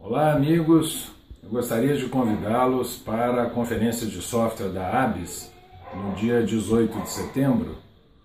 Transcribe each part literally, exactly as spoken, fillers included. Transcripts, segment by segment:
Olá, amigos. Eu gostaria de convidá-los para a conferência de software da ABIS no dia dezoito de setembro,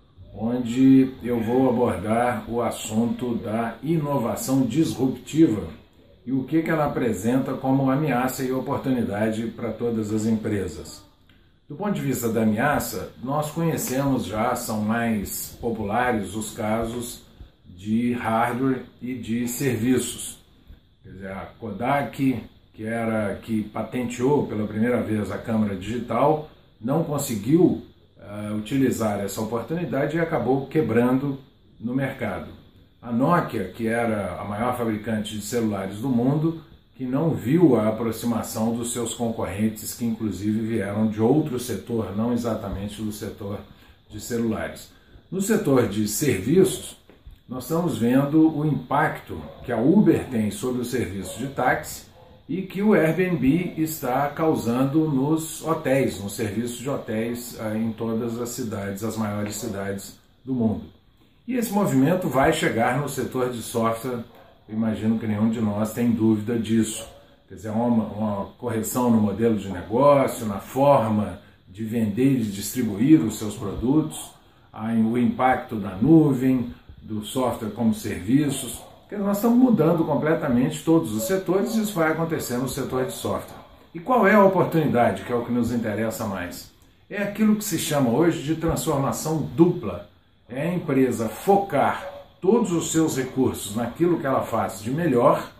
onde eu vou abordar o assunto da inovação disruptiva e o que ela apresenta como ameaça e oportunidade para todas as empresas. Do ponto de vista da ameaça, nós conhecemos já, são mais populares os casos de hardware e de serviços. Quer dizer, a Kodak, que era que patenteou pela primeira vez a câmera digital, não conseguiu uh, utilizar essa oportunidade e acabou quebrando no mercado. A Nokia, que era a maior fabricante de celulares do mundo, que não viu a aproximação dos seus concorrentes, que inclusive vieram de outro setor, não exatamente do setor de celulares. No setor de serviços, nós estamos vendo o impacto que a Uber tem sobre o serviço de táxi e que o Airbnb está causando nos hotéis, no serviço de hotéis em todas as cidades, as maiores cidades do mundo. E esse movimento vai chegar no setor de software, eu imagino que nenhum de nós tem dúvida disso. Quer dizer, uma, uma correção no modelo de negócio, na forma de vender e de distribuir os seus produtos, o impacto da nuvem, do software como serviços. Nós estamos mudando completamente todos os setores e isso vai acontecer no setor de software. E qual é a oportunidade, que é o que nos interessa mais? É aquilo que se chama hoje de transformação dupla. É a empresa focar todos os seus recursos naquilo que ela faz de melhor,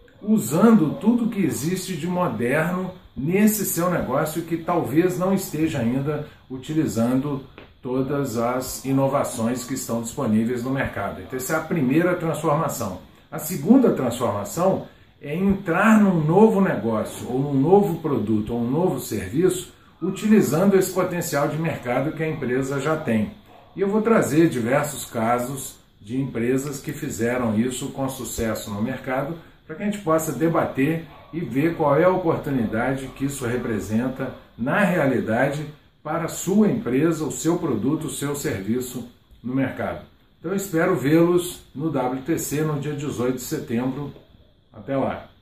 usando tudo que existe de moderno nesse seu negócio que talvez não esteja ainda utilizando todas as inovações que estão disponíveis no mercado. Então, essa é a primeira transformação. A segunda transformação é entrar num novo negócio, ou num novo produto, ou um novo serviço, utilizando esse potencial de mercado que a empresa já tem. E eu vou trazer diversos casos de empresas que fizeram isso com sucesso no mercado, para que a gente possa debater e ver qual é a oportunidade que isso representa na realidade para a sua empresa, o seu produto, o seu serviço no mercado. Então eu espero vê-los no W T C no dia dezoito de setembro. Até lá!